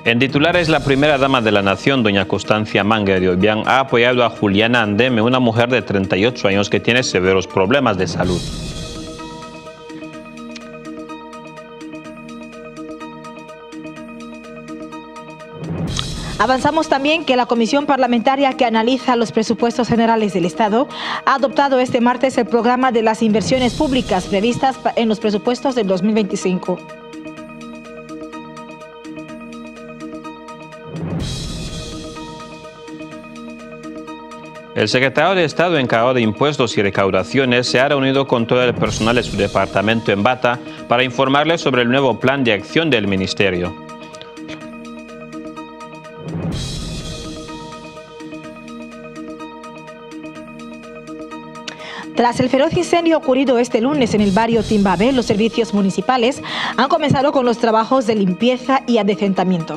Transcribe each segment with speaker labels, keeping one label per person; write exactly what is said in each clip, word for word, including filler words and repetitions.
Speaker 1: En titulares, la primera dama de la nación, doña Constancia Manguerio Obiang, ha apoyado a Juliana Andeme, una mujer de treinta y ocho años que tiene severos problemas de salud.
Speaker 2: Avanzamos también que la Comisión Parlamentaria que analiza los presupuestos generales del Estado ha adoptado este martes el programa de las inversiones públicas previstas en los presupuestos del dos mil veinticinco.
Speaker 1: El secretario de Estado encargado de Impuestos y Recaudaciones se ha reunido con todo el personal de su departamento en Bata para informarles sobre el nuevo plan de acción del Ministerio.
Speaker 2: Tras el feroz incendio ocurrido este lunes en el barrio Timbabé, los servicios municipales han comenzado con los trabajos de limpieza y adecentamiento.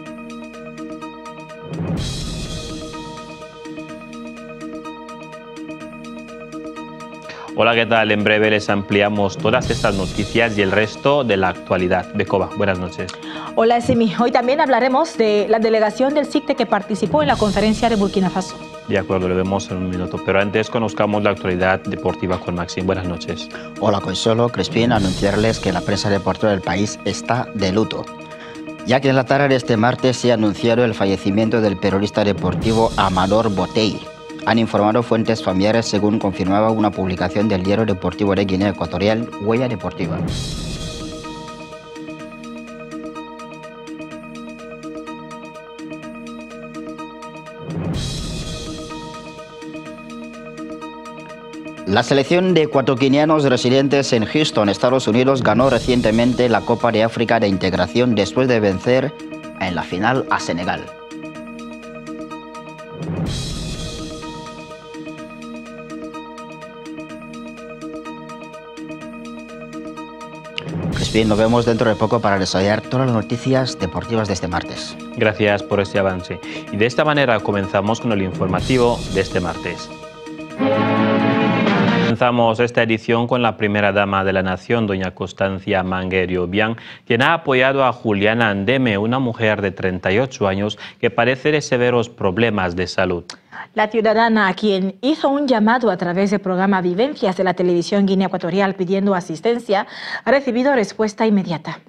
Speaker 1: Hola, ¿qué tal? En breve les ampliamos todas estas noticias y el resto de la actualidad. Becoba, buenas noches.
Speaker 2: Hola, Simi. Hoy también hablaremos de la delegación del SICTE que participó en la conferencia de Burkina Faso.
Speaker 1: De acuerdo, lo vemos en un minuto. Pero antes conozcamos la actualidad deportiva con Maxim. Buenas noches.
Speaker 3: Hola, Consuelo. Crespín, anunciarles que la prensa deportiva del país está de luto, ya que en la tarde de este martes se anunció el fallecimiento del periodista deportivo Amador Botey. Han informado fuentes familiares según confirmaba una publicación del diario deportivo de Guinea Ecuatorial, Huella Deportiva. La selección de ecuatoguineanos residentes en Houston, Estados Unidos, ganó recientemente la Copa de África de Integración después de vencer en la final a Senegal. Bien, nos vemos dentro de poco para desarrollar todas las noticias deportivas de este martes.
Speaker 1: Gracias por este avance. Y de esta manera comenzamos con el informativo de este martes. Comenzamos esta edición con la primera dama de la nación, doña Constancia Manguerio Obiang, quien ha apoyado a Juliana Andeme, una mujer de treinta y ocho años que padece de severos problemas de salud.
Speaker 2: La ciudadana, a quien hizo un llamado a través del programa Vivencias de la televisión Guinea Ecuatorial pidiendo asistencia, ha recibido respuesta inmediata.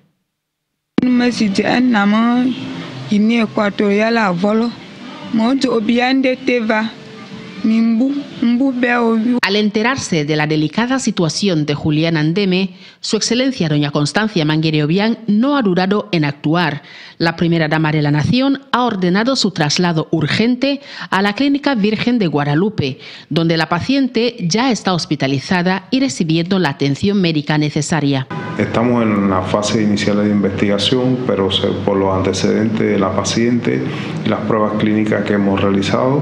Speaker 4: Al enterarse de la delicada situación de Juliana Andeme, Su Excelencia doña Constancia Manguerio Obiang no ha dudado en actuar. La primera dama de la nación ha ordenado su traslado urgente a la Clínica Virgen de Guadalupe, donde la paciente ya está hospitalizada y recibiendo la atención médica necesaria.
Speaker 5: Estamos en la fase inicial de investigación, pero por los antecedentes de la paciente y las pruebas clínicas que hemos realizado,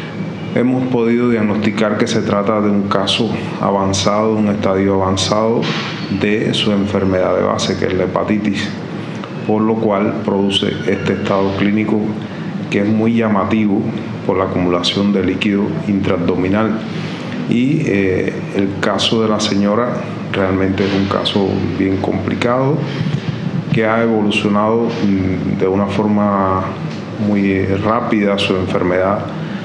Speaker 5: hemos podido diagnosticar que se trata de un caso avanzado, un estadio avanzado de su enfermedad de base, que es la hepatitis, por lo cual produce este estado clínico que es muy llamativo por la acumulación de líquido intraabdominal. Y eh, el caso de la señora realmente es un caso bien complicado que ha evolucionado de una forma muy rápida su enfermedad,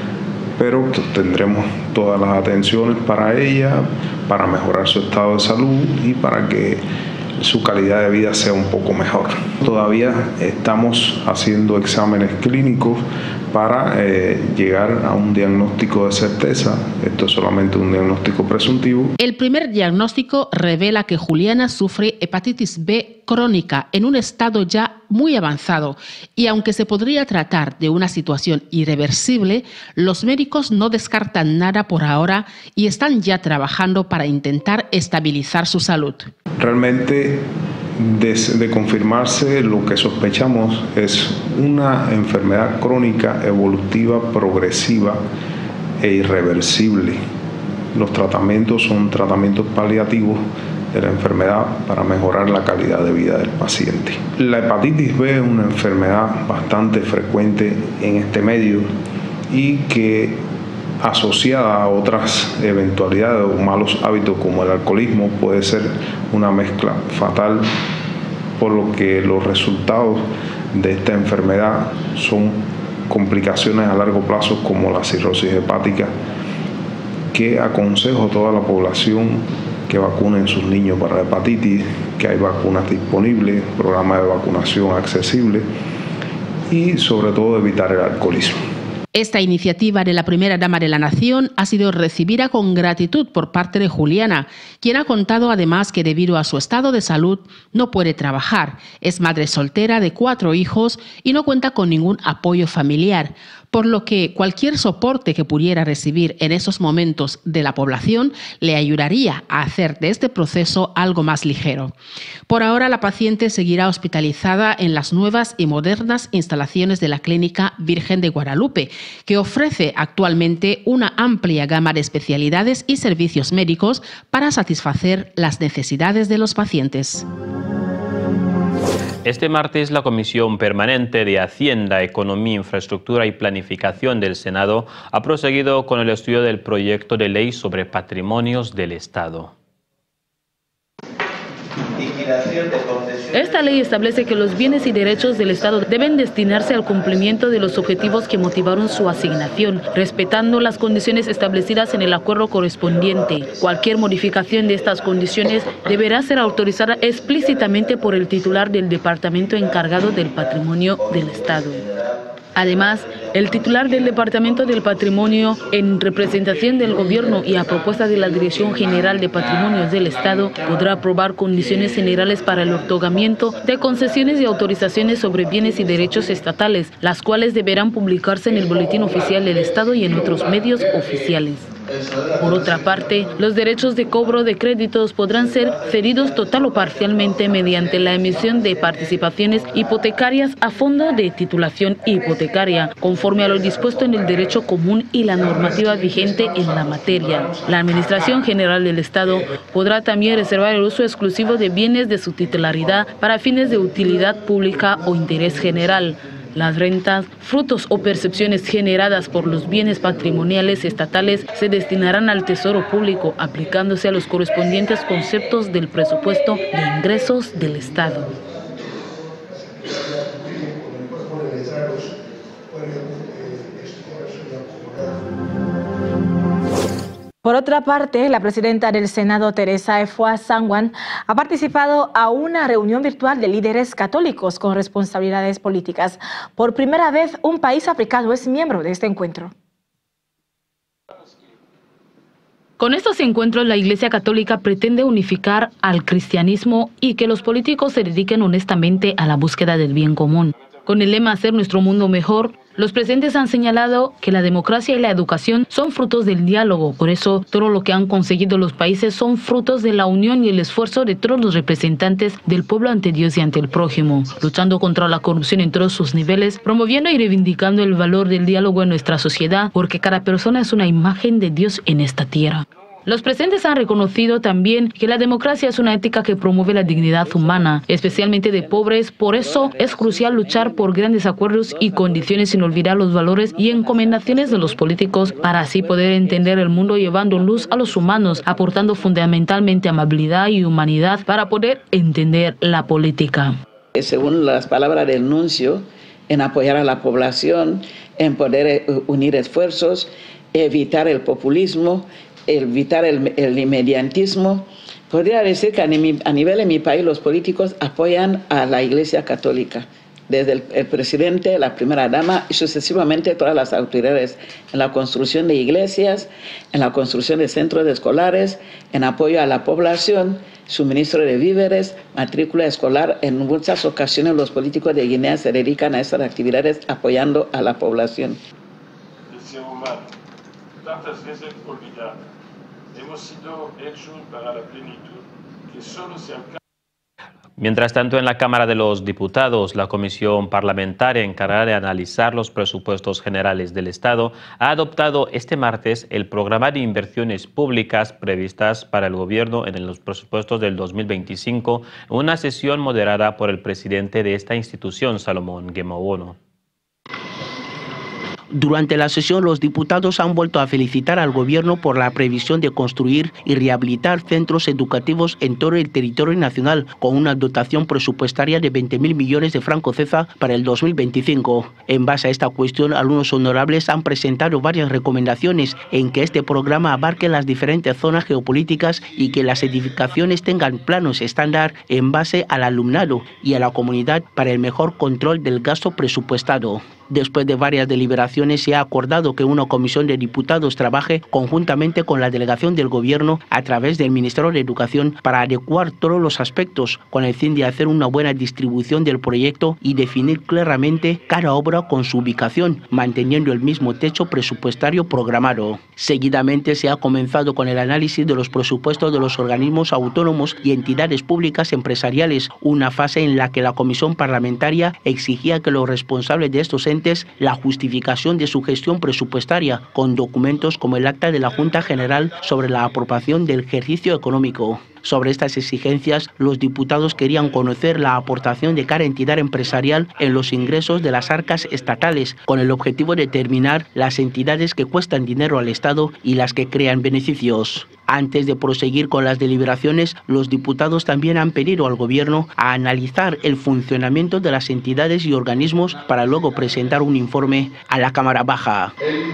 Speaker 5: pero tendremos todas las atenciones para ella, para mejorar su estado de salud y para que su calidad de vida sea un poco mejor. Todavía estamos haciendo exámenes clínicos para eh, llegar a un diagnóstico de certeza. Esto es solamente un diagnóstico presuntivo.
Speaker 4: El primer diagnóstico revela que Juliana sufre hepatitis B crónica en un estado ya muy avanzado y aunque se podría tratar de una situación irreversible, los médicos no descartan nada por ahora y están ya trabajando para intentar estabilizar su salud.
Speaker 5: Realmente, de, de confirmarse, lo que sospechamos es una enfermedad crónica evolutiva progresiva e irreversible. Los tratamientos son tratamientos paliativos de la enfermedad para mejorar la calidad de vida del paciente. La hepatitis B es una enfermedad bastante frecuente en este medio y que, asociada a otras eventualidades o malos hábitos como el alcoholismo, puede ser una mezcla fatal, por lo que los resultados de esta enfermedad son complicaciones a largo plazo como la cirrosis hepática, que aconsejo a toda la población que vacunen sus niños para la hepatitis, que hay vacunas disponibles, programa de vacunación accesible y sobre todo evitar el alcoholismo.
Speaker 4: Esta iniciativa de la primera dama de la nación ha sido recibida con gratitud por parte de Juliana, quien ha contado además que debido a su estado de salud no puede trabajar, es madre soltera de cuatro hijos y no cuenta con ningún apoyo familiar, por lo que cualquier soporte que pudiera recibir en esos momentos de la población le ayudaría a hacer de este proceso algo más ligero. Por ahora, la paciente seguirá hospitalizada en las nuevas y modernas instalaciones de la Clínica Virgen de Guadalupe, que ofrece actualmente una amplia gama de especialidades y servicios médicos para satisfacer las necesidades de los pacientes.
Speaker 1: Este martes, la Comisión Permanente de Hacienda, Economía, Infraestructura y Planificación del Senado ha proseguido con el estudio del proyecto de ley sobre patrimonios del Estado.
Speaker 6: Esta ley establece que los bienes y derechos del Estado deben destinarse al cumplimiento de los objetivos que motivaron su asignación, respetando las condiciones establecidas en el acuerdo correspondiente. Cualquier modificación de estas condiciones deberá ser autorizada explícitamente por el titular del departamento encargado del patrimonio del Estado. Además, el titular del Departamento del Patrimonio, en representación del Gobierno y a propuesta de la Dirección General de Patrimonios del Estado, podrá aprobar condiciones generales para el otorgamiento de concesiones y autorizaciones sobre bienes y derechos estatales, las cuales deberán publicarse en el Boletín Oficial del Estado y en otros medios oficiales. Por otra parte, los derechos de cobro de créditos podrán ser cedidos total o parcialmente mediante la emisión de participaciones hipotecarias a fondo de titulación hipotecaria, conforme a lo dispuesto en el derecho común y la normativa vigente en la materia. La Administración General del Estado podrá también reservar el uso exclusivo de bienes de su titularidad para fines de utilidad pública o interés general. Las rentas, frutos o percepciones generadas por los bienes patrimoniales estatales se destinarán al Tesoro Público, aplicándose a los correspondientes conceptos del presupuesto de ingresos del Estado.
Speaker 2: Por otra parte, la presidenta del Senado, Teresa Efua Sangwan, ha participado a una reunión virtual de líderes católicos con responsabilidades políticas. Por primera vez, un país africano es miembro de este encuentro.
Speaker 6: Con estos encuentros, la Iglesia Católica pretende unificar al cristianismo y que los políticos se dediquen honestamente a la búsqueda del bien común. Con el lema "Hacer nuestro mundo mejor", los presentes han señalado que la democracia y la educación son frutos del diálogo. Por eso, todo lo que han conseguido los países son frutos de la unión y el esfuerzo de todos los representantes del pueblo ante Dios y ante el prójimo, luchando contra la corrupción en todos sus niveles, promoviendo y reivindicando el valor del diálogo en nuestra sociedad, porque cada persona es una imagen de Dios en esta tierra. Los presentes han reconocido también que la democracia es una ética que promueve la dignidad humana, especialmente de pobres. Por eso es crucial luchar por grandes acuerdos y condiciones sin olvidar los valores y encomendaciones de los políticos para así poder entender el mundo llevando luz a los humanos, aportando fundamentalmente amabilidad y humanidad para poder entender la política.
Speaker 7: Según las palabras del nuncio, en apoyar a la población, en poder unir esfuerzos, evitar el populismo, evitar el, el inmediatismo. Podría decir que a, mi, a nivel de mi país los políticos apoyan a la Iglesia Católica, desde el, el presidente, la primera dama y sucesivamente todas las autoridades, en la construcción de iglesias, en la construcción de centros escolares, en apoyo a la población, suministro de víveres, matrícula escolar. En muchas ocasiones los políticos de Guinea se dedican a esas actividades apoyando a la población.
Speaker 8: Tantas veces olvidada. Hemos sido hechos para la plenitud que solo se alcanza.
Speaker 1: Mientras tanto, en la Cámara de los Diputados, la Comisión Parlamentaria encargada de analizar los presupuestos generales del Estado ha adoptado este martes el programa de inversiones públicas previstas para el Gobierno en los presupuestos del dos mil veinticinco, en una sesión moderada por el presidente de esta institución, Salomón Guemawono.
Speaker 9: Durante la sesión, los diputados han vuelto a felicitar al gobierno por la previsión de construir y rehabilitar centros educativos en todo el territorio nacional, con una dotación presupuestaria de veinte mil millones de francos C E F A para el dos mil veinticinco. En base a esta cuestión, algunos honorables han presentado varias recomendaciones en que este programa abarque las diferentes zonas geopolíticas y que las edificaciones tengan planos estándar en base al alumnado y a la comunidad para el mejor control del gasto presupuestado. Después de varias deliberaciones, se ha acordado que una comisión de diputados trabaje conjuntamente con la delegación del Gobierno a través del Ministerio de Educación para adecuar todos los aspectos con el fin de hacer una buena distribución del proyecto y definir claramente cada obra con su ubicación, manteniendo el mismo techo presupuestario programado. Seguidamente se ha comenzado con el análisis de los presupuestos de los organismos autónomos y entidades públicas empresariales, una fase en la que la Comisión Parlamentaria exigía que los responsables de estos entes la justificación de su gestión presupuestaria con documentos como el acta de la Junta General sobre la aprobación del ejercicio económico. Sobre estas exigencias, los diputados querían conocer la aportación de cada entidad empresarial en los ingresos de las arcas estatales, con el objetivo de determinar las entidades que cuestan dinero al Estado y las que crean beneficios. Antes de proseguir con las deliberaciones, los diputados también han pedido al Gobierno a analizar el funcionamiento de las entidades y organismos para luego presentar un informe a la Cámara Baja.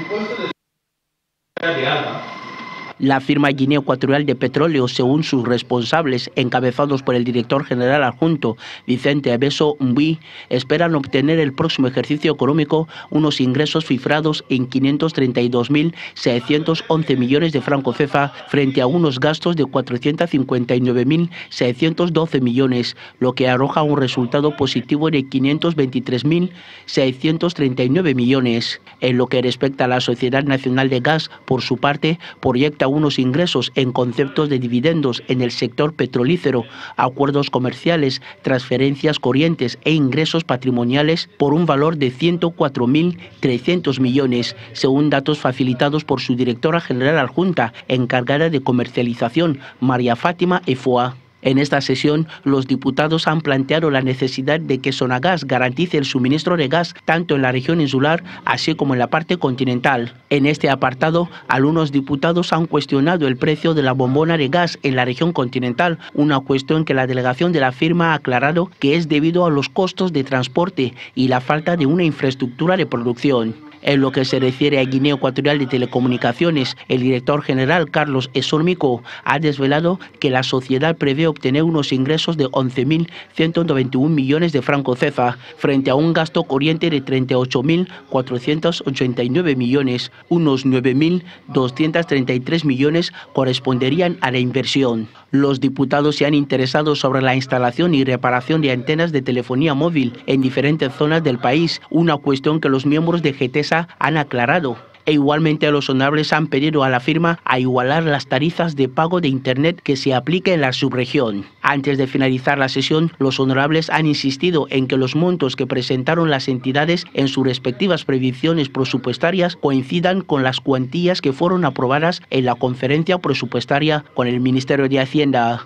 Speaker 9: La firma Guinea Ecuatorial de Petróleo, según sus responsables, encabezados por el director general adjunto Vicente Abeso Mbui, esperan obtener el próximo ejercicio económico unos ingresos cifrados en quinientos treinta y dos mil seiscientos once millones de francos C E F A frente a unos gastos de cuatrocientos cincuenta y nueve mil seiscientos doce millones, lo que arroja un resultado positivo de quinientos veintitrés mil seiscientos treinta y nueve millones. En lo que respecta a la Sociedad Nacional de Gas, por su parte, proyecta unos ingresos en conceptos de dividendos en el sector petrolífero, acuerdos comerciales, transferencias corrientes e ingresos patrimoniales por un valor de ciento cuatro mil trescientos millones, según datos facilitados por su directora general adjunta encargada de comercialización, María Fátima Efoa. En esta sesión, los diputados han planteado la necesidad de que Sonagas garantice el suministro de gas tanto en la región insular así como en la parte continental. En este apartado, algunos diputados han cuestionado el precio de la bombona de gas en la región continental, una cuestión que la delegación de la firma ha aclarado que es debido a los costos de transporte y la falta de una infraestructura de producción. En lo que se refiere a Guinea Ecuatorial de Telecomunicaciones, el director general Carlos Esormico ha desvelado que la sociedad prevé obtener unos ingresos de once mil ciento noventa y un millones de francos C E F A frente a un gasto corriente de treinta y ocho mil cuatrocientos ochenta y nueve millones. Unos nueve mil doscientos treinta y tres millones corresponderían a la inversión. Los diputados se han interesado sobre la instalación y reparación de antenas de telefonía móvil en diferentes zonas del país, una cuestión que los miembros de GETESA han aclarado. E igualmente los honorables han pedido a la firma a igualar las tarifas de pago de Internet que se aplique en la subregión. Antes de finalizar la sesión, los honorables han insistido en que los montos que presentaron las entidades en sus respectivas previsiones presupuestarias coincidan con las cuantías que fueron aprobadas en la conferencia presupuestaria con el Ministerio de Hacienda.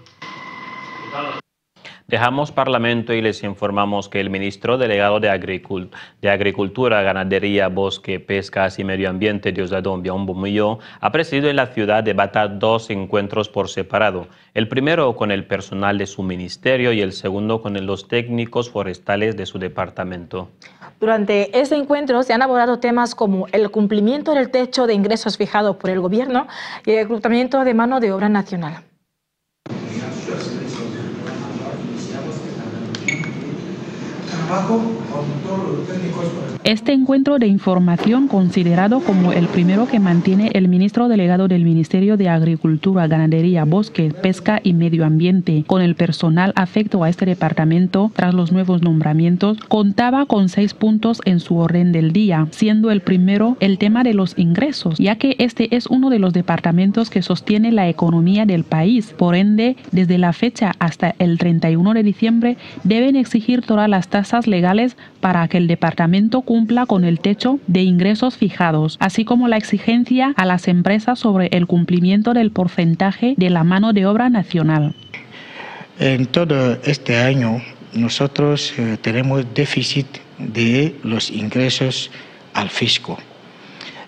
Speaker 1: Dejamos Parlamento y les informamos que el ministro delegado de, Agricult de Agricultura, Ganadería, Bosque, Pescas y Medio Ambiente, Diosdado Biaombo-Muyo, ha presidido en la ciudad de Bata dos encuentros por separado. El primero con el personal de su ministerio y el segundo con los técnicos forestales de su departamento.
Speaker 2: Durante este encuentro se han abordado temas como el cumplimiento del techo de ingresos fijados por el gobierno y el reclutamiento de mano de obra nacional.
Speaker 10: Este encuentro de información, considerado como el primero que mantiene el ministro delegado del Ministerio de Agricultura, Ganadería, Bosque, Pesca y Medio Ambiente con el personal afecto a este departamento tras los nuevos nombramientos, contaba con seis puntos en su orden del día, siendo el primero el tema de los ingresos, ya que este es uno de los departamentos que sostiene la economía del país. Por ende, desde la fecha hasta el treinta y uno de diciembre, deben exigir todas las tasas legales para que el departamento cumpla con el techo de ingresos fijados, así como la exigencia a las empresas sobre el cumplimiento del porcentaje de la mano de obra nacional.
Speaker 11: En todo este año nosotros eh, tenemos déficit de los ingresos al fisco.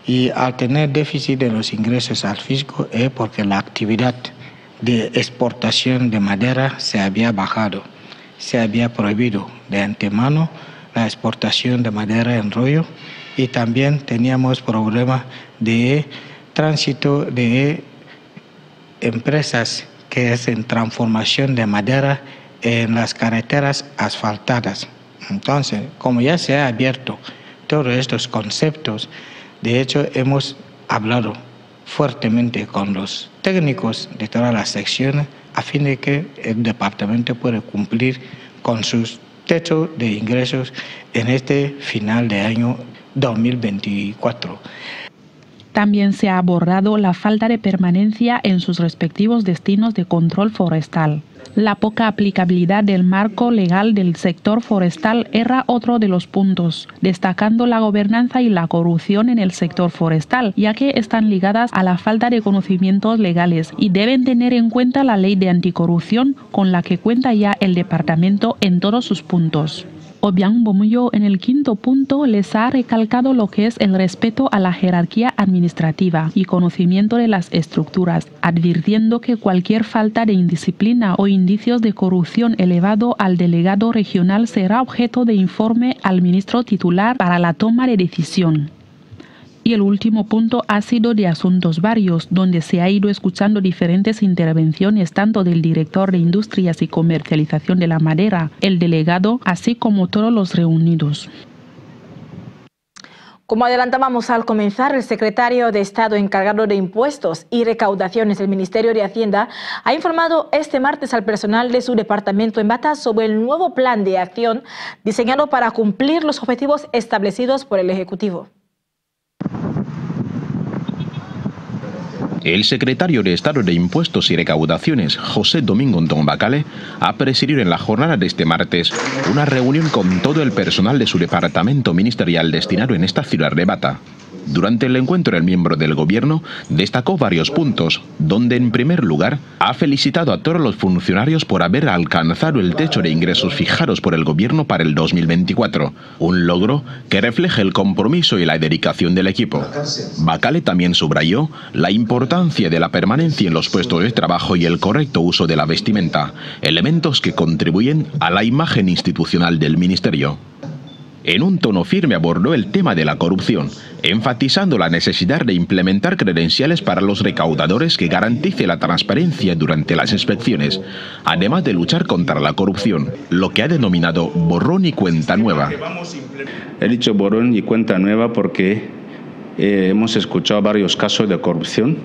Speaker 11: Y al tener déficit de los ingresos al fisco es porque la actividad de exportación de madera se había bajado. Se había prohibido de antemano la exportación de madera en rollo y también teníamos problemas de tránsito de empresas que es en transformación de madera en las carreteras asfaltadas. Entonces, como ya se ha abierto todos estos conceptos, de hecho hemos hablado fuertemente con los técnicos de todas las secciones a fin de que el departamento pueda cumplir con sus techos de ingresos en este final de año dos mil veinticuatro.
Speaker 10: También se ha abordado la falta de permanencia en sus respectivos destinos de control forestal. La poca aplicabilidad del marco legal del sector forestal era otro de los puntos, destacando la gobernanza y la corrupción en el sector forestal, ya que están ligadas a la falta de conocimientos legales y deben tener en cuenta la ley de anticorrupción con la que cuenta ya el departamento en todos sus puntos. Obiang Bomuyo en el quinto punto les ha recalcado lo que es el respeto a la jerarquía administrativa y conocimiento de las estructuras, advirtiendo que cualquier falta de indisciplina o indicios de corrupción elevado al delegado regional será objeto de informe al ministro titular para la toma de decisión. Y el último punto ha sido de asuntos varios, donde se ha ido escuchando diferentes intervenciones tanto del director de Industrias y Comercialización de la Madera, el delegado, así como todos los reunidos.
Speaker 2: Como adelantábamos al comenzar, el secretario de Estado encargado de Impuestos y Recaudaciones del Ministerio de Hacienda ha informado este martes al personal de su departamento en Bata sobre el nuevo plan de acción diseñado para cumplir los objetivos establecidos por el Ejecutivo.
Speaker 12: El secretario de Estado de Impuestos y Recaudaciones, José Domingo Ntombacale, ha presidido en la jornada de este martes una reunión con todo el personal de su departamento ministerial destinado en esta ciudad de Bata. Durante el encuentro, el miembro del gobierno destacó varios puntos, donde en primer lugar ha felicitado a todos los funcionarios por haber alcanzado el techo de ingresos fijados por el gobierno para el dos mil veinticuatro, un logro que refleja el compromiso y la dedicación del equipo. Bacale también subrayó la importancia de la permanencia en los puestos de trabajo y el correcto uso de la vestimenta, elementos que contribuyen a la imagen institucional del ministerio. En un tono firme abordó el tema de la corrupción, enfatizando la necesidad de implementar credenciales para los recaudadores que garantice la transparencia durante las inspecciones, además de luchar contra la corrupción, lo que ha denominado borrón y cuenta nueva.
Speaker 13: He dicho borrón y cuenta nueva porque eh, hemos escuchado varios casos de corrupción.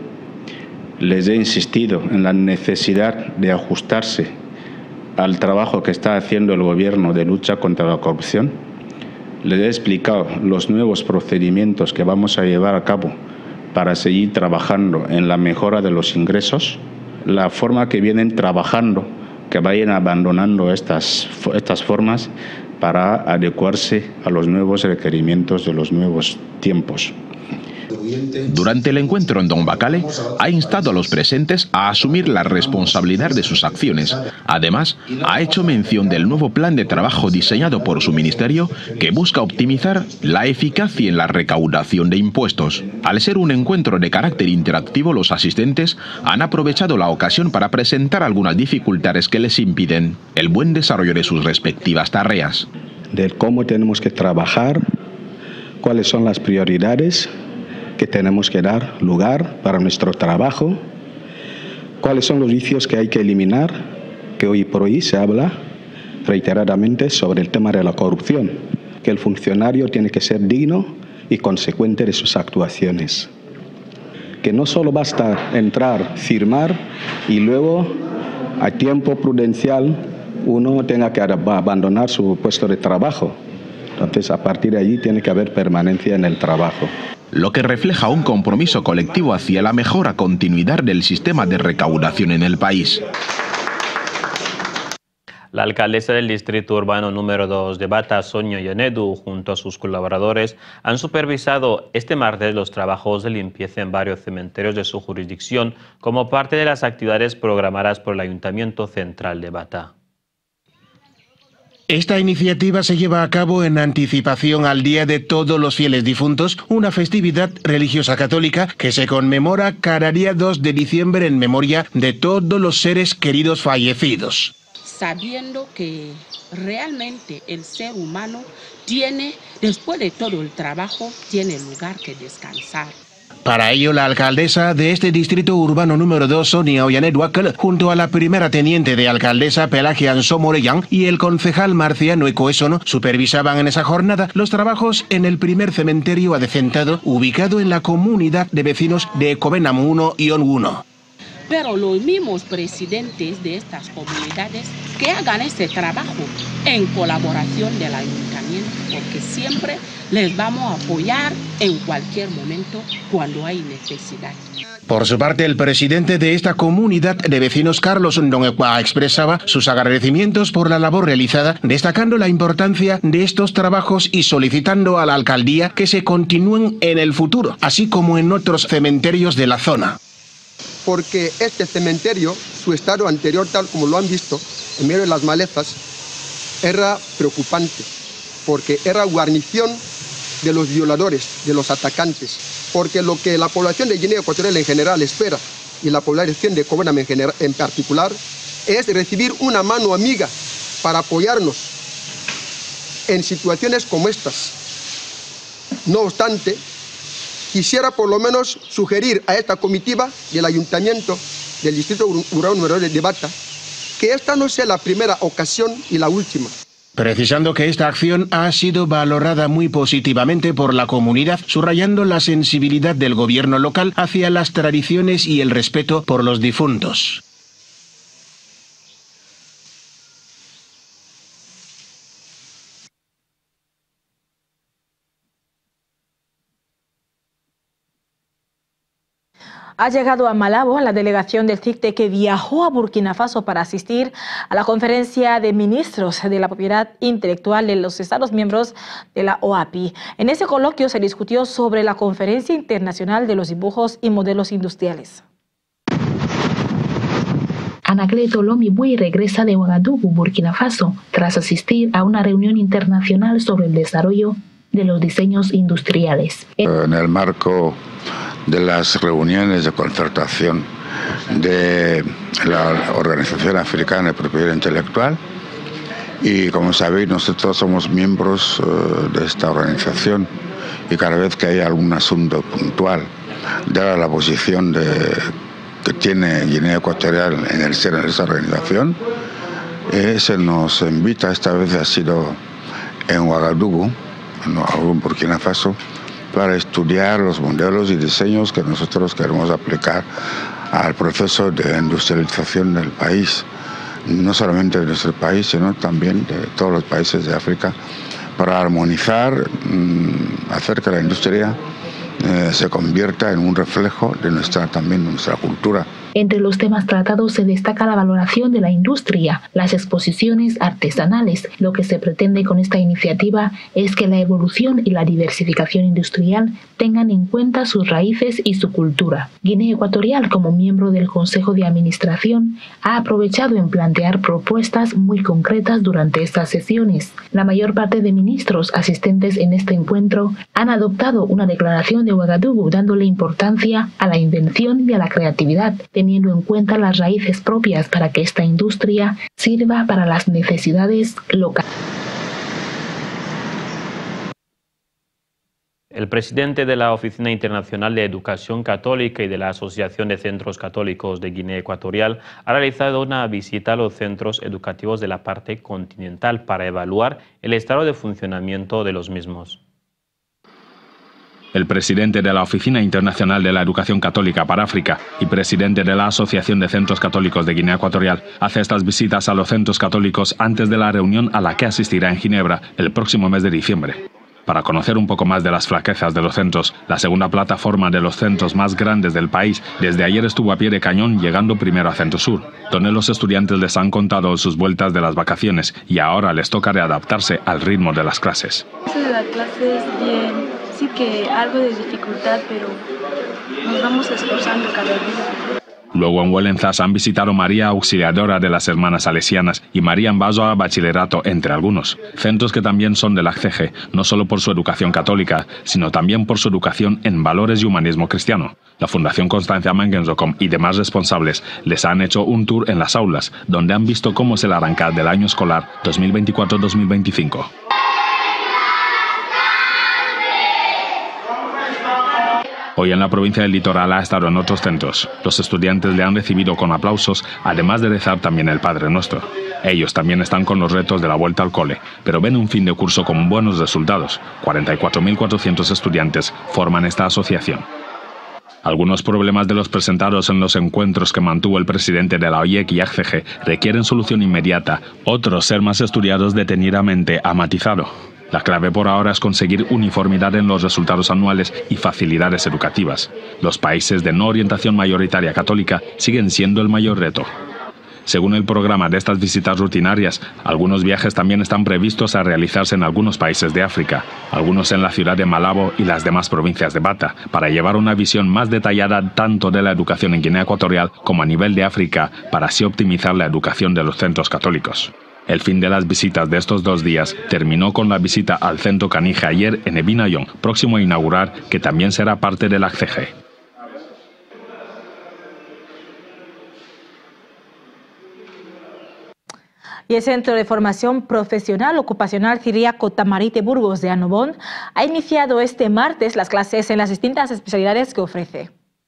Speaker 13: Les he insistido en la necesidad de ajustarse al trabajo que está haciendo el gobierno de lucha contra la corrupción. Les he explicado los nuevos procedimientos que vamos a llevar a cabo para seguir trabajando en la mejora de los ingresos, la forma que vienen trabajando, que vayan abandonando estas, estas formas para adecuarse a los nuevos requerimientos de los nuevos tiempos.
Speaker 12: Durante el encuentro, Ntombacale ha instado a los presentes a asumir la responsabilidad de sus acciones. Además, ha hecho mención del nuevo plan de trabajo diseñado por su ministerio que busca optimizar la eficacia en la recaudación de impuestos. Al ser un encuentro de carácter interactivo, los asistentes han aprovechado la ocasión para presentar algunas dificultades que les impiden el buen desarrollo de sus respectivas tareas.
Speaker 14: De cómo tenemos que trabajar, cuáles son las prioridades que tenemos que dar lugar para nuestro trabajo, cuáles son los vicios que hay que eliminar, que hoy por hoy se habla reiteradamente sobre el tema de la corrupción, que el funcionario tiene que ser digno y consecuente de sus actuaciones, que no solo basta entrar, firmar y luego a tiempo prudencial uno tenga que abandonar su puesto de trabajo. Entonces, a partir de allí tiene que haber permanencia en el trabajo.
Speaker 12: Lo que refleja un compromiso colectivo hacia la mejora continuidad del sistema de recaudación en el país.
Speaker 1: La alcaldesa del distrito urbano número dos de Bata, Sonia Yanedu, junto a sus colaboradores, han supervisado este martes los trabajos de limpieza en varios cementerios de su jurisdicción como parte de las actividades programadas por el Ayuntamiento Central de Bata.
Speaker 15: Esta iniciativa se lleva a cabo en anticipación al Día de Todos los Fieles Difuntos, una festividad religiosa católica que se conmemora cada día dos de diciembre en memoria de todos los seres queridos fallecidos.
Speaker 16: Sabiendo que realmente el ser humano tiene, después de todo el trabajo, tiene lugar que descansar.
Speaker 15: Para ello, la alcaldesa de este distrito urbano número dos, Sonia Ollanet Huacal, junto a la primera teniente de alcaldesa Pelagia Ansó Morellán y el concejal Marciano Ecoesono, supervisaban en esa jornada los trabajos en el primer cementerio adecentado ubicado en la comunidad de vecinos de Covenam uno y On uno.
Speaker 16: Pero los mismos presidentes de estas comunidades que hagan este trabajo en colaboración del ayuntamiento, porque siempre les vamos a apoyar en cualquier momento cuando hay necesidad.
Speaker 15: Por su parte, el presidente de esta comunidad de vecinos, Carlos Ndonekwa, expresaba sus agradecimientos por la labor realizada, destacando la importancia de estos trabajos y solicitando a la alcaldía que se continúen en el futuro, así como en otros cementerios de la zona.
Speaker 17: Porque este cementerio, su estado anterior, tal como lo han visto, en medio de las malezas, era preocupante, porque era guarnición de los violadores, de los atacantes, porque lo que la población de Guinea Ecuatorial en general espera, y la población de Covenam en, en particular, es recibir una mano amiga para apoyarnos en situaciones como estas. No obstante, quisiera por lo menos sugerir a esta comitiva del Ayuntamiento del Distrito Urbano número dos de Bata que esta no sea la primera ocasión y la última.
Speaker 15: Precisando que esta acción ha sido valorada muy positivamente por la comunidad, subrayando la sensibilidad del gobierno local hacia las tradiciones y el respeto por los difuntos.
Speaker 2: Ha llegado a Malabo la delegación del CICTE que viajó a Burkina Faso para asistir a la conferencia de ministros de la propiedad intelectual de los Estados miembros de la O A P I. En ese coloquio se discutió sobre la Conferencia Internacional de los Dibujos y Modelos Industriales.
Speaker 18: Anacleto Lomi-Bui regresa de Ouagadougou, Burkina Faso, tras asistir a una reunión internacional sobre el desarrollo de los diseños industriales.
Speaker 19: En el marco de las reuniones de concertación de la Organización Africana de Propiedad Intelectual, y como sabéis nosotros somos miembros uh, de esta organización, y cada vez que hay algún asunto puntual, dada la posición de, que tiene Guinea Ecuatorial en el seno de esa organización, eh, se nos invita. Esta vez ha sido en Ouagadougou, en Burkina Faso, para estudiar los modelos y diseños que nosotros queremos aplicar al proceso de industrialización del país, no solamente de nuestro país, sino también de todos los países de África, para armonizar, mmm, hacer que la industria eh, se convierta en un reflejo de nuestra, también de nuestra cultura.
Speaker 18: Entre los temas tratados se destaca la valoración de la industria, las exposiciones artesanales. Lo que se pretende con esta iniciativa es que la evolución y la diversificación industrial tengan en cuenta sus raíces y su cultura. Guinea Ecuatorial, como miembro del Consejo de Administración, ha aprovechado en plantear propuestas muy concretas durante estas sesiones. La mayor parte de ministros asistentes en este encuentro han adoptado una declaración de Ouagadougou dándole importancia a la invención y a la creatividad, teniendo en cuenta las raíces propias para que esta industria sirva para las necesidades locales.
Speaker 1: El presidente de la Oficina Internacional de Educación Católica y de la Asociación de Centros Católicos de Guinea Ecuatorial ha realizado una visita a los centros educativos de la parte continental para evaluar el estado de funcionamiento de los mismos.
Speaker 20: El presidente de la Oficina Internacional de la Educación Católica para África y presidente de la Asociación de Centros Católicos de Guinea Ecuatorial hace estas visitas a los centros católicos antes de la reunión a la que asistirá en Ginebra el próximo mes de diciembre. Para conocer un poco más de las flaquezas de los centros, la segunda plataforma de los centros más grandes del país desde ayer estuvo a pie de cañón, llegando primero a Centro Sur, donde los estudiantes les han contado sus vueltas de las vacaciones y ahora les toca readaptarse al ritmo de las clases.
Speaker 21: Eso de las clases, bien. Sí que algo de dificultad, pero nos vamos esforzando cada día.
Speaker 20: Luego en Huelenzas han visitado María Auxiliadora de las Hermanas Salesianas y María Ambasoa Bachillerato, entre algunos. Centros que también son del A C G, no solo por su educación católica, sino también por su educación en valores y humanismo cristiano. La Fundación Constancia Mangenzokom y demás responsables les han hecho un tour en las aulas, donde han visto cómo es el arrancar del año escolar dos mil veinticuatro dos mil veinticinco. Hoy en la provincia del Litoral ha estado en otros centros. Los estudiantes le han recibido con aplausos, además de rezar también el Padre Nuestro. Ellos también están con los retos de la vuelta al cole, pero ven un fin de curso con buenos resultados. cuarenta y cuatro mil cuatrocientos estudiantes forman esta asociación. Algunos problemas de los presentados en los encuentros que mantuvo el presidente de la O I E C y A C G requieren solución inmediata, otros ser más estudiados detenidamente, ha matizado. La clave por ahora es conseguir uniformidad en los resultados anuales y facilidades educativas. Los países de no orientación mayoritaria católica siguen siendo el mayor reto. Según el programa de estas visitas rutinarias, algunos viajes también están previstos a realizarse en algunos países de África, algunos en la ciudad de Malabo y las demás provincias de Bata, para llevar una visión más detallada tanto de la educación en Guinea Ecuatorial como a nivel de África, para así optimizar la educación de los centros católicos. El fin de las visitas de estos dos días terminó con la visita al centro Canije ayer en Ebinayón, próximo a inaugurar, que también será parte del A C G.
Speaker 2: Y el Centro de Formación Profesional Ocupacional Ciríaco Tamarite Burgos de Annobón ha iniciado este martes las clases en las distintas especialidades que ofrece.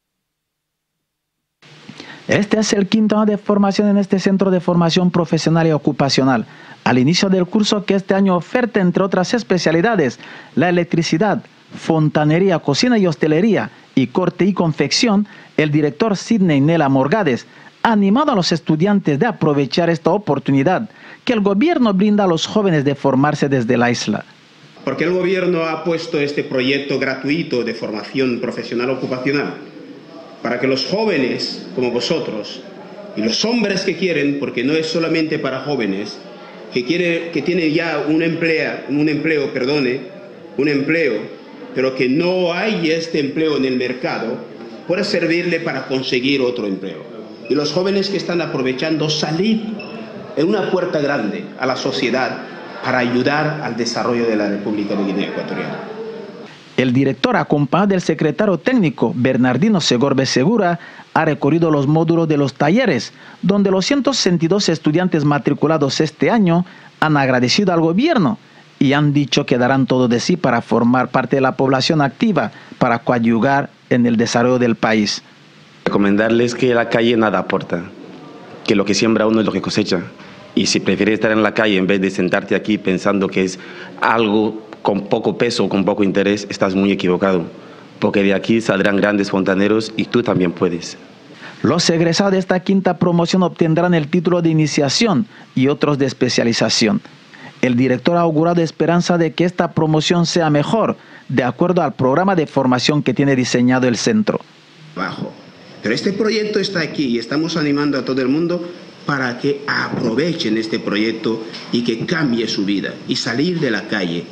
Speaker 3: Este es el quinto año de formación en este Centro de Formación Profesional y Ocupacional. Al inicio del curso que este año oferta, entre otras especialidades, la electricidad, fontanería, cocina y hostelería y corte y confección, el director Sidney Nela Morgades ha animado a los estudiantes de aprovechar esta oportunidad que el gobierno brinda a los jóvenes de formarse desde la isla.
Speaker 22: Porque el gobierno ha puesto este proyecto gratuito de formación profesional ocupacional para que los jóvenes como vosotros y los hombres que quieren, porque no es solamente para jóvenes, que, quiere, que tienen ya un empleo, un empleo, perdone, un empleo, pero que no hay este empleo en el mercado, pueda servirle para conseguir otro empleo. Y los jóvenes que están aprovechando salir en una puerta grande a la sociedad para ayudar al desarrollo de la República de Guinea Ecuatorial.
Speaker 3: El director, acompañado del secretario técnico Bernardino Segorbe Segura, ha recorrido los módulos de los talleres, donde los ciento sesenta y dos estudiantes matriculados este año han agradecido al gobierno y han dicho que darán todo de sí para formar parte de la población activa, para coadyuvar en el desarrollo del país.
Speaker 23: Recomendarles que la calle nada aporta, que lo que siembra uno es lo que cosecha. Y si prefieres estar en la calle en vez de sentarte aquí pensando que es algo con poco peso, con poco interés, estás muy equivocado, porque de aquí saldrán grandes fontaneros y tú también puedes.
Speaker 3: Los egresados de esta quinta promoción obtendrán el título de iniciación y otros de especialización. El director ha augurado esperanza de que esta promoción sea mejor, de acuerdo al programa de formación que tiene diseñado el centro.
Speaker 22: Bajo. Pero este proyecto está aquí y estamos animando a todo el mundo para que aprovechen este proyecto y que cambie su vida y salir de la calle.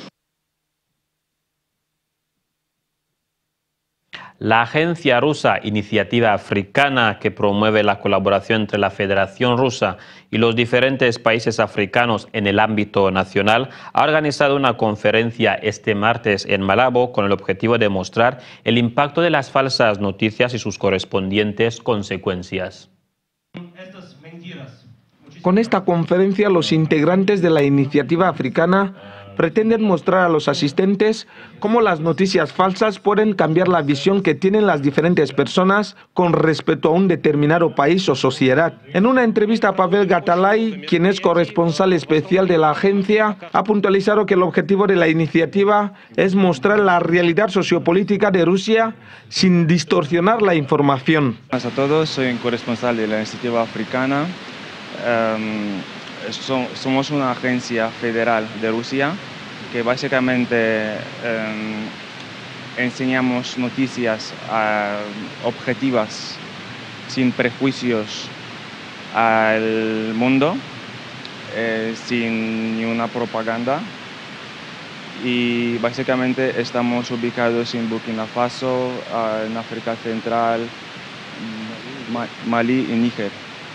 Speaker 1: La agencia rusa Iniciativa Africana, que promueve la colaboración entre la Federación Rusa y los diferentes países africanos en el ámbito nacional, ha organizado una conferencia este martes en Malabo con el objetivo de mostrar el impacto de las falsas noticias y sus correspondientes consecuencias.
Speaker 24: Con esta conferencia, los integrantes de la Iniciativa Africana pretenden mostrar a los asistentes cómo las noticias falsas pueden cambiar la visión que tienen las diferentes personas con respecto a un determinado país o sociedad. En una entrevista a Pavel Gatalay, quien es corresponsal especial de la agencia, ha puntualizado que el objetivo de la iniciativa es mostrar la realidad sociopolítica de Rusia sin distorsionar la información.
Speaker 25: Buenas a todos, soy un corresponsal de la Iniciativa Africana. Um... Somos una agencia federal de Rusia que básicamente eh, enseñamos noticias uh, objetivas, sin prejuicios al mundo, eh, sin ninguna propaganda. Y básicamente estamos ubicados en Burkina Faso, uh, en África Central, Malí y Níger.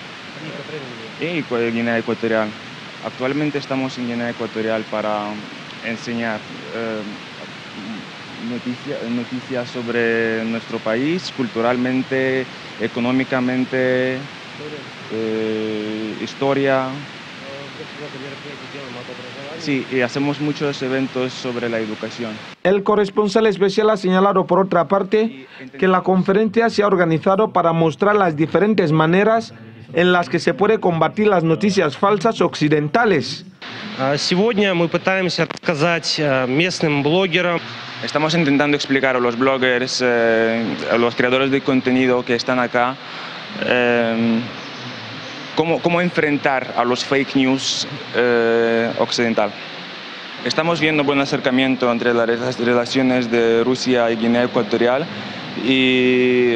Speaker 25: Y Guinea Ecuatorial. Actualmente estamos en Guinea Ecuatorial para enseñar eh, noticia, noticias sobre nuestro país, culturalmente, económicamente, eh, historia. Sí, y hacemos muchos eventos sobre la educación.
Speaker 24: El corresponsal especial ha señalado, por otra parte, que la conferencia se ha organizado para mostrar las diferentes maneras en las que se puede combatir las noticias falsas occidentales.
Speaker 25: Estamos intentando explicar a los bloggers, eh, a los creadores de contenido que están acá, eh, cómo, cómo enfrentar a los fake news eh, occidental. Estamos viendo buen acercamiento entre las relaciones de Rusia y Guinea Ecuatorial y...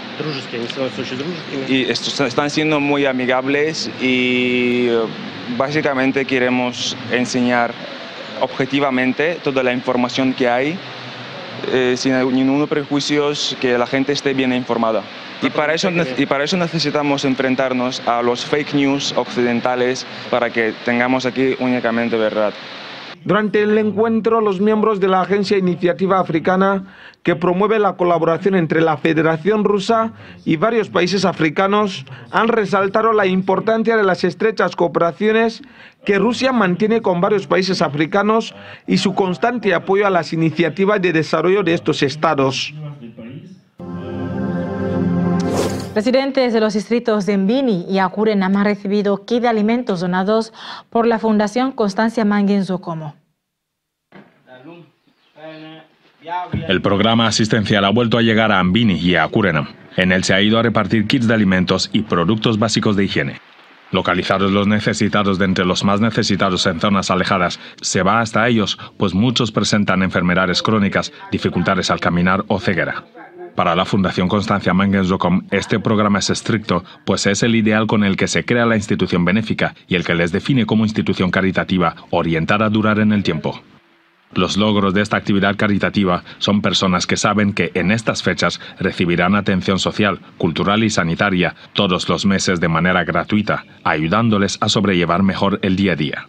Speaker 25: Y estos están siendo muy amigables y básicamente queremos enseñar objetivamente toda la información que hay, eh, sin ningún prejuicios, que la gente esté bien informada. Y para, eso, y para eso necesitamos enfrentarnos a los fake news occidentales para que tengamos aquí únicamente verdad.
Speaker 24: Durante el encuentro, los miembros de la Agencia Iniciativa Africana, que promueve la colaboración entre la Federación Rusa y varios países africanos, han resaltado la importancia de las estrechas cooperaciones que Rusia mantiene con varios países africanos y su constante apoyo a las iniciativas de desarrollo de estos estados.
Speaker 2: Residentes de los distritos de Mbini y Acurenam han recibido kit de alimentos donados por la Fundación Constancia Mangue Nzokomo.
Speaker 20: El programa asistencial ha vuelto a llegar a Mbini y a Acurenam. En él se ha ido a repartir kits de alimentos y productos básicos de higiene. Localizados los necesitados de entre los más necesitados en zonas alejadas, se va hasta ellos, pues muchos presentan enfermedades crónicas, dificultades al caminar o ceguera. Para la Fundación Constancia Mangue Nzokomo, este programa es estricto, pues es el ideal con el que se crea la institución benéfica y el que les define como institución caritativa orientada a durar en el tiempo. Los logros de esta actividad caritativa son personas que saben que en estas fechas recibirán atención social, cultural y sanitaria todos los meses de manera gratuita, ayudándoles a sobrellevar mejor el día a día.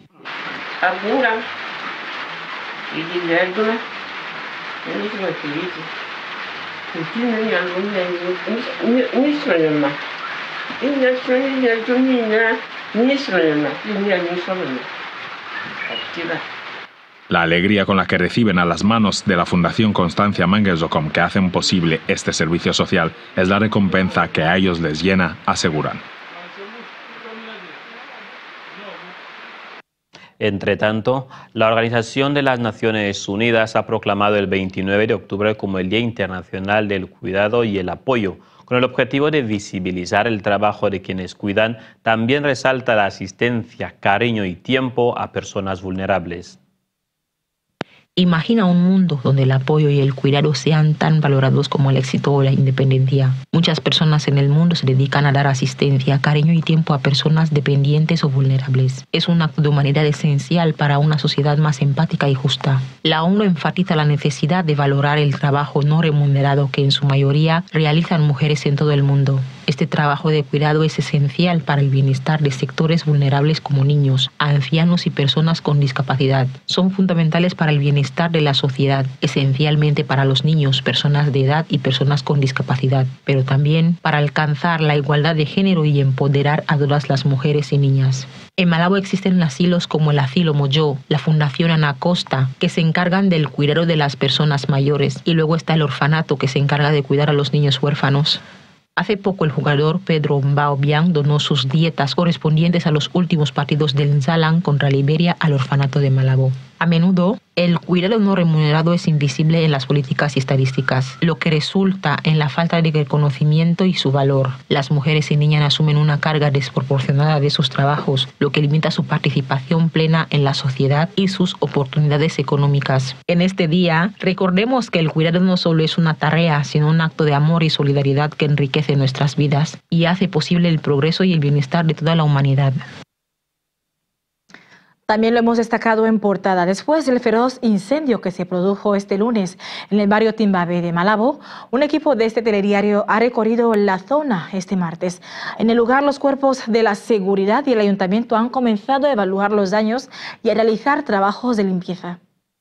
Speaker 20: La alegría con la que reciben a las manos de la Fundación Constancia Mangue Nzokomo, que hacen posible este servicio social, es la recompensa que a ellos les llena, aseguran.
Speaker 1: Entre tanto, la Organización de las Naciones Unidas ha proclamado el veintinueve de octubre como el Día Internacional del Cuidado y el Apoyo. Con el objetivo de visibilizar el trabajo de quienes cuidan, también resalta la asistencia, cariño y tiempo a personas vulnerables.
Speaker 18: Imagina un mundo donde el apoyo y el cuidado sean tan valorados como el éxito o la independencia. Muchas personas en el mundo se dedican a dar asistencia, cariño y tiempo a personas dependientes o vulnerables. Es un acto de humanidad esencial para una sociedad más empática y justa. La ONU enfatiza la necesidad de valorar el trabajo no remunerado que en su mayoría realizan mujeres en todo el mundo. Este trabajo de cuidado es esencial para el bienestar de sectores vulnerables como niños, ancianos y personas con discapacidad. Son fundamentales para el bienestar de la sociedad, esencialmente para los niños, personas de edad y personas con discapacidad, pero también para alcanzar la igualdad de género y empoderar a todas las mujeres y niñas. En Malabo existen asilos como el Asilo Moyo, la Fundación Ana Costa, que se encargan del cuidado de las personas mayores, y luego está el orfanato, que se encarga de cuidar a los niños huérfanos. Hace poco el jugador Pedro Mbaobiang donó sus dietas correspondientes a los últimos partidos del Nzalan contra Liberia al orfanato de Malabo. A menudo, el cuidado no remunerado es invisible en las políticas y estadísticas, lo que resulta en la falta de reconocimiento y su valor. Las mujeres y niñas asumen una carga desproporcionada de sus trabajos, lo que limita su participación plena en la sociedad y sus oportunidades económicas. En este día, recordemos que el cuidado no solo es una tarea, sino un acto de amor y solidaridad que enriquece nuestras vidas y hace posible el progreso y el bienestar de toda la humanidad.
Speaker 2: También lo hemos destacado en portada. Después del feroz incendio que se produjo este lunes en el barrio Timbabé de Malabo, un equipo de este telediario ha recorrido la zona este martes. En el lugar, los cuerpos de la seguridad y el ayuntamiento han comenzado a evaluar los daños y a realizar trabajos de limpieza.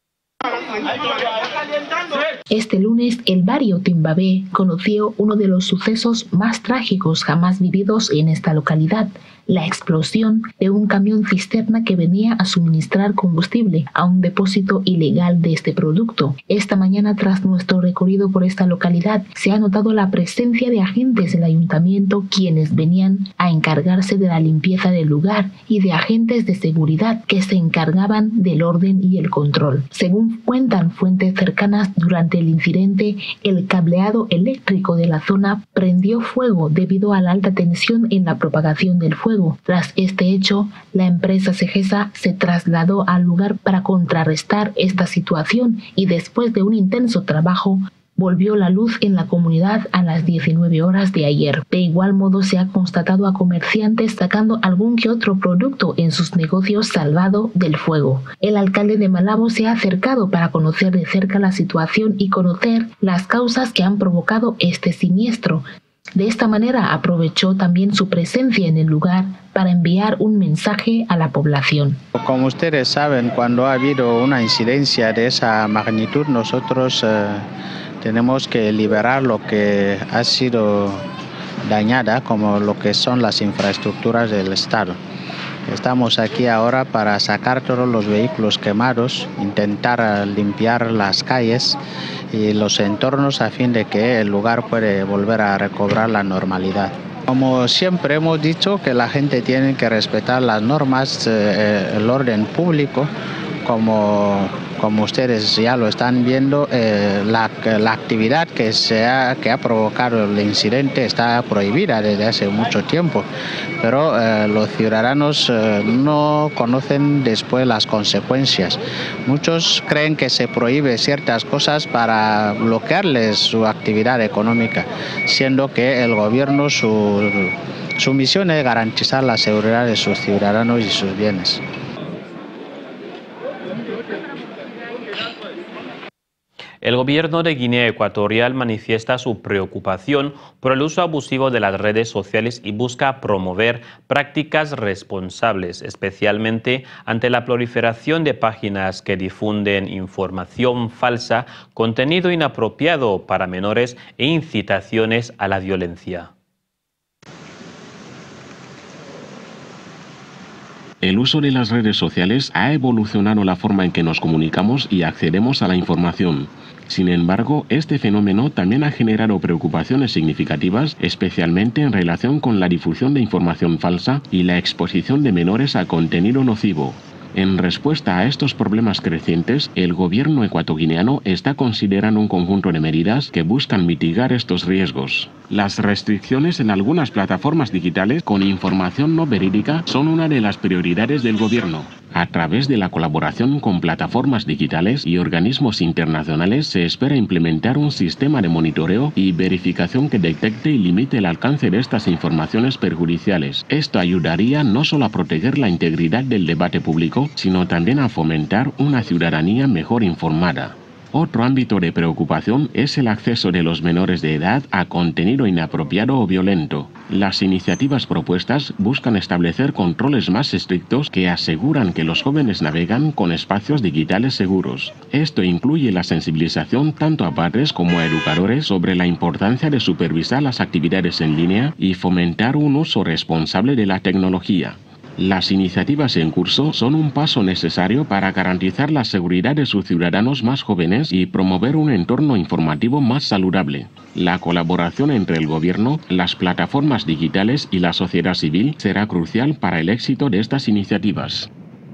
Speaker 18: Este lunes, el barrio Timbabé conoció uno de los sucesos más trágicos jamás vividos en esta localidad: la explosión de un camión cisterna que venía a suministrar combustible a un depósito ilegal de este producto. Esta mañana, tras nuestro recorrido por esta localidad, se ha notado la presencia de agentes del ayuntamiento, quienes venían a encargarse de la limpieza del lugar, y de agentes de seguridad que se encargaban del orden y el control. Según cuentan fuentes cercanas, durante el incidente, el cableado eléctrico de la zona prendió fuego debido a la alta tensión en la propagación del fuego. Tras este hecho, la empresa Segesa se trasladó al lugar para contrarrestar esta situación y, después de un intenso trabajo, volvió la luz en la comunidad a las diecinueve horas de ayer. De igual modo, se ha constatado a comerciantes sacando algún que otro producto en sus negocios salvado del fuego. El alcalde de Malabo se ha acercado para conocer de cerca la situación y conocer las causas que han provocado este siniestro. De esta manera, aprovechó también su presencia en el lugar para enviar un mensaje a la población.
Speaker 11: Como ustedes saben, cuando ha habido una incidencia de esa magnitud, nosotros eh, tenemos que liberar lo que ha sido dañada, como lo que son las infraestructuras del Estado. Estamos aquí ahora para sacar todos los vehículos quemados, intentar limpiar las calles y los entornos a fin de que el lugar pueda volver a recobrar la normalidad. Como siempre hemos dicho, que la gente tiene que respetar las normas, eh, el orden público, como, como ustedes ya lo están viendo. eh, la, la actividad que, se ha, que ha provocado el incidente está prohibida desde hace mucho tiempo, pero eh, los ciudadanos eh, no conocen después las consecuencias. Muchos creen que se prohíbe ciertas cosas para bloquearles su actividad económica, siendo que el gobierno, su, su misión es garantizar la seguridad de sus ciudadanos y sus bienes.
Speaker 1: El gobierno de Guinea Ecuatorial manifiesta su preocupación por el uso abusivo de las redes sociales y busca promover prácticas responsables, especialmente ante la proliferación de páginas que difunden información falsa, contenido inapropiado para menores e incitaciones a la violencia.
Speaker 12: El uso de las redes sociales ha evolucionado la forma en que nos comunicamos y accedemos a la información. Sin embargo, este fenómeno también ha generado preocupaciones significativas, especialmente en relación con la difusión de información falsa y la exposición de menores a contenido nocivo. En respuesta a estos problemas crecientes, el gobierno ecuatoguineano está considerando un conjunto de medidas que buscan mitigar estos riesgos. Las restricciones en algunas plataformas digitales con información no verídica son una de las prioridades del gobierno. A través de la colaboración con plataformas digitales y organismos internacionales se espera implementar un sistema de monitoreo y verificación que detecte y limite el alcance de estas informaciones perjudiciales. Esto ayudaría no solo a proteger la integridad del debate público, sino también a fomentar una ciudadanía mejor informada. Otro ámbito de preocupación es el acceso de los menores de edad a contenido inapropiado o violento. Las iniciativas propuestas buscan establecer controles más estrictos que aseguran que los jóvenes navegan con espacios digitales seguros. Esto incluye la sensibilización tanto a padres como a educadores sobre la importancia de supervisar las actividades en línea y fomentar un uso responsable de la tecnología. Las iniciativas en curso son un paso necesario para garantizar la seguridad de sus ciudadanos más jóvenes y promover un entorno informativo más saludable. La colaboración entre el gobierno, las plataformas digitales y la sociedad civil será crucial para el éxito de estas iniciativas.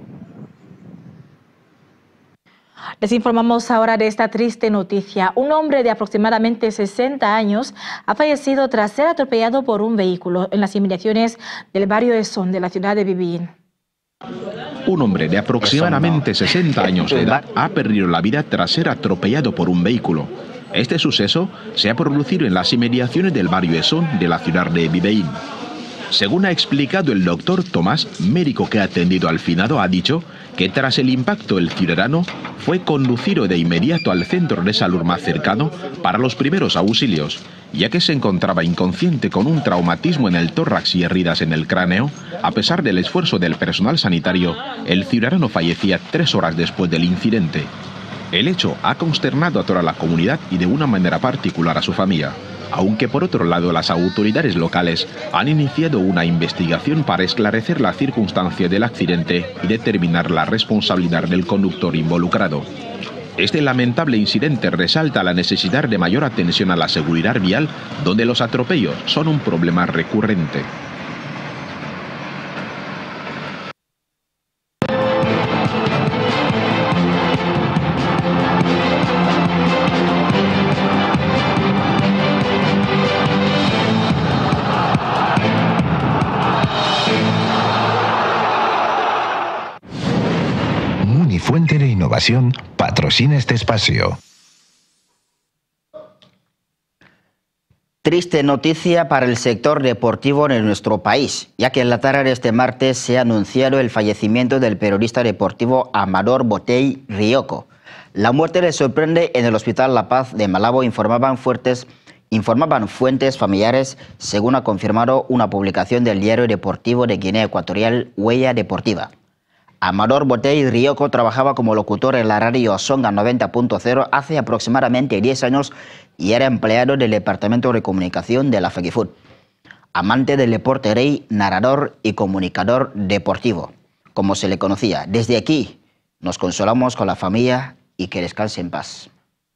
Speaker 2: Les informamos ahora de esta triste noticia. Un hombre de aproximadamente sesenta años ha fallecido tras ser atropellado por un vehículo en las inmediaciones del barrio Esón de la ciudad de Bibiín.
Speaker 12: Un hombre de aproximadamente sesenta años de edad ha perdido la vida tras ser atropellado por un vehículo. Este suceso se ha producido en las inmediaciones del barrio Esón de la ciudad de Bibiín. Según ha explicado el doctor Tomás, médico que ha atendido al finado, ha dicho que tras el impacto el ciudadano fue conducido de inmediato al centro de salud más cercano para los primeros auxilios, ya que se encontraba inconsciente con un traumatismo en el tórax y heridas en el cráneo. A pesar del esfuerzo del personal sanitario, el ciudadano fallecía tres horas después del incidente. El hecho ha consternado a toda la comunidad y de una manera particular a su familia, aunque por otro lado las autoridades locales han iniciado una investigación para esclarecer las circunstancias del accidente y determinar la responsabilidad del conductor involucrado. Este lamentable incidente resalta la necesidad de mayor atención a la seguridad vial, donde los atropellos son un problema recurrente.
Speaker 4: Fuente de Innovación patrocina este espacio.
Speaker 5: Triste noticia para el sector deportivo en nuestro país, ya que en la tarde de este martes se ha anunciado el fallecimiento del periodista deportivo Amador Botey Rioco. La muerte le sorprende en el Hospital La Paz de Malabo, informaban fuertes Informaban fuentes familiares, según ha confirmado una publicación del diario deportivo de Guinea Ecuatorial, Huella Deportiva. Amador Botey Rioco trabajaba como locutor en la radio Songa noventa punto cero hace aproximadamente diez años y era empleado del Departamento de Comunicación de la FEGIFUT. Amante del deporte rey, narrador y comunicador deportivo, como se le conocía. Desde aquí nos consolamos con la familia y que descanse en paz.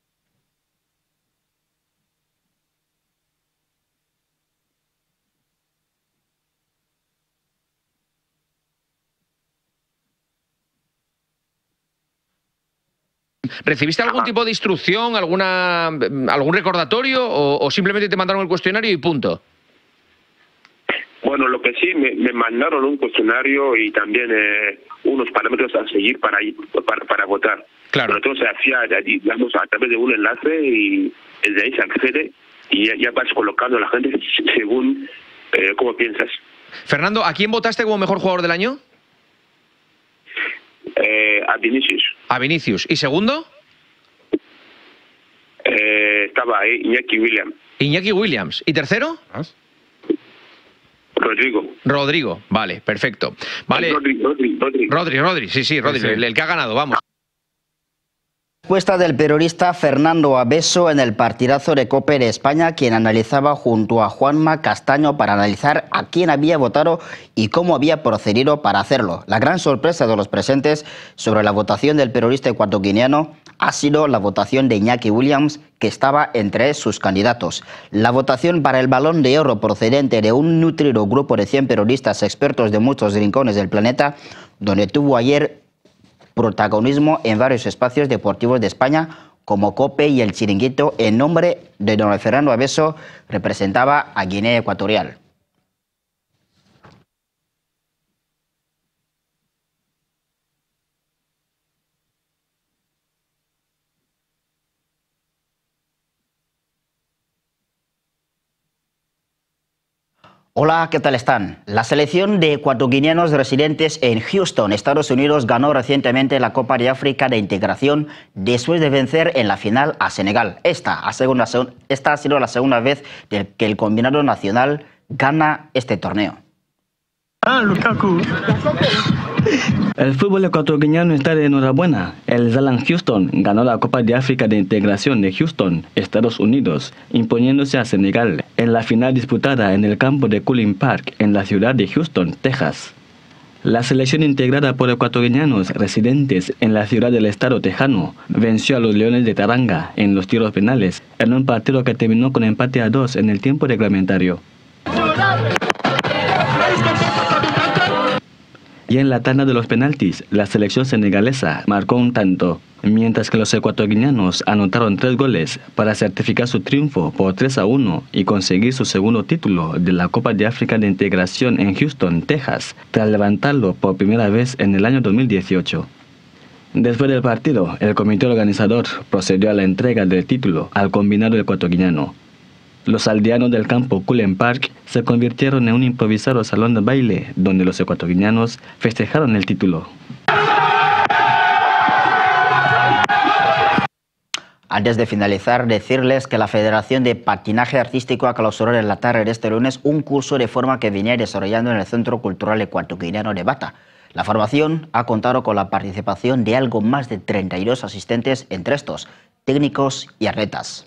Speaker 6: ¿Recibiste algún tipo de instrucción, alguna, algún recordatorio o, o simplemente te mandaron el cuestionario y punto?
Speaker 7: Bueno, lo que sí, me, me mandaron un cuestionario y también eh, unos parámetros a seguir para ir, para, para votar.
Speaker 6: Claro.
Speaker 7: Pero entonces se hacía, digamos, a través de un enlace y desde ahí se accede y ya, ya vas colocando a la gente según eh, cómo piensas.
Speaker 6: Fernando, ¿a quién votaste como mejor jugador del año?
Speaker 7: Eh, a Vinicius.
Speaker 6: A Vinicius. ¿Y segundo?
Speaker 7: Eh, estaba ahí Iñaki Williams.
Speaker 6: Iñaki Williams. ¿Y tercero?
Speaker 7: Rodrigo.
Speaker 6: Rodrigo, vale, perfecto. Vale.
Speaker 7: Rodri, Rodri, Rodri.
Speaker 6: Rodri, Rodri, sí, sí, Rodri, sí, sí. El, el que ha ganado, vamos.
Speaker 5: Respuesta del periodista Fernando Abeso en el partidazo de COPE de España, quien analizaba junto a Juanma Castaño para analizar a quién había votado y cómo había procedido para hacerlo. La gran sorpresa de los presentes sobre la votación del periodista ecuatoguineano ha sido la votación de Iñaki Williams, que estaba entre sus candidatos. La votación para el Balón de Oro procedente de un nutrido grupo de cien periodistas expertos de muchos rincones del planeta, donde tuvo ayer protagonismo en varios espacios deportivos de España, como COPE y El Chiringuito, en nombre de don Fernando Abeso, representaba a Guinea Ecuatorial. Hola, ¿qué tal están? La selección de ecuatoguineanos residentes en Houston, Estados Unidos, ganó recientemente la Copa de África de Integración después de vencer en la final a Senegal. Esta ha, segunda, esta ha sido la segunda vez que el combinado nacional gana este torneo.
Speaker 8: Ah, Lukaku. El fútbol ecuatoriano está de enhorabuena. El Zalan Houston ganó la Copa de África de Integración de Houston, Estados Unidos, imponiéndose a Senegal en la final disputada en el campo de Cullen Park, en la ciudad de Houston, Texas. La selección integrada por ecuatorianos residentes en la ciudad del estado tejano venció a los Leones de Taranga en los tiros penales, en un partido que terminó con empate a dos en el tiempo reglamentario. Y en la tanda de los penaltis, la selección senegalesa marcó un tanto, mientras que los ecuatorianos anotaron tres goles para certificar su triunfo por tres a uno y conseguir su segundo título de la Copa de África de Integración en Houston, Texas, tras levantarlo por primera vez en el año dos mil dieciocho. Después del partido, el comité organizador procedió a la entrega del título al combinado ecuatoriano. Los aldeanos del campo Cullen Park se convirtieron en un improvisado salón de baile donde los ecuatorianos festejaron el título.
Speaker 5: Antes de finalizar, decirles que la Federación de Patinaje Artístico ha clausurado en la tarde de este lunes un curso de forma que venía desarrollando en el Centro Cultural Ecuatoguineano de Bata. La formación ha contado con la participación de algo más de treinta y dos asistentes, entre estos técnicos y atletas.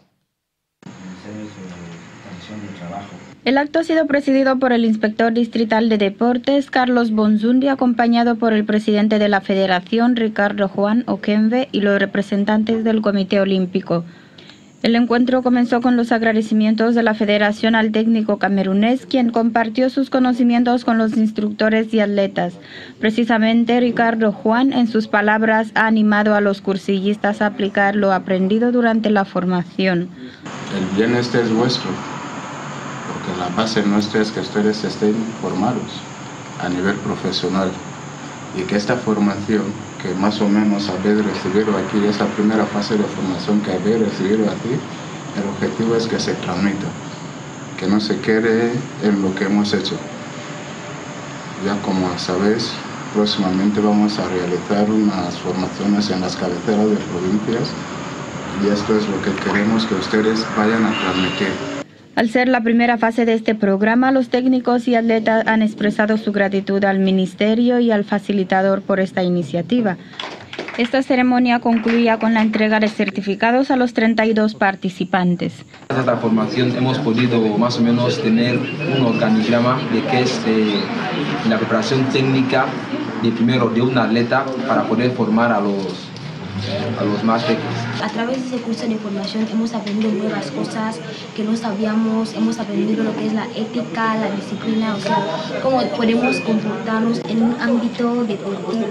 Speaker 9: El acto ha sido presidido por el inspector distrital de deportes, Carlos Bonzundi, acompañado por el presidente de la federación, Ricardo Juan Oquembe, y los representantes del Comité Olímpico. El encuentro comenzó con los agradecimientos de la federación al técnico camerunés, quien compartió sus conocimientos con los instructores y atletas. Precisamente, Ricardo Juan, en sus palabras, ha animado a los cursillistas a aplicar lo aprendido durante la formación.
Speaker 10: El bienestar es vuestro, porque la base nuestra es que ustedes estén formados a nivel profesional y que esta formación que más o menos habéis recibido aquí, esa primera fase de formación que habéis recibido aquí, el objetivo es que se transmita, que no se quede en lo que hemos hecho. Ya como sabéis, próximamente vamos a realizar unas formaciones en las cabeceras de provincias y esto es lo que queremos que ustedes vayan a transmitir.
Speaker 9: Al ser la primera fase de este programa, los técnicos y atletas han expresado su gratitud al Ministerio y al facilitador por esta iniciativa. Esta ceremonia concluía con la entrega de certificados a los treinta y dos participantes.
Speaker 13: Gracias a esta formación hemos podido más o menos tener un organigrama de qué es eh, la preparación técnica de primero de un atleta para poder formar a los a los más pequeños.
Speaker 14: A través de ese curso de formación hemos aprendido nuevas cosas que no sabíamos, hemos aprendido lo que es la ética, la disciplina, o sea, cómo podemos comportarnos en un ámbito deportivo.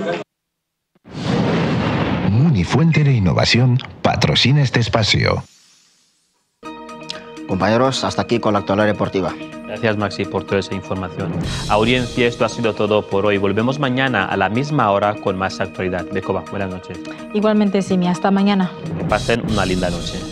Speaker 4: Munifuente de Innovación patrocina este espacio.
Speaker 5: Compañeros, hasta aquí con la actualidad deportiva.
Speaker 1: Gracias, Maxi, por toda esa información. Audiencia, esto ha sido todo por hoy. Volvemos mañana a la misma hora con más actualidad. Becoba, buenas noches.
Speaker 2: Igualmente, Simi, hasta mañana.
Speaker 1: Que pasen una linda noche.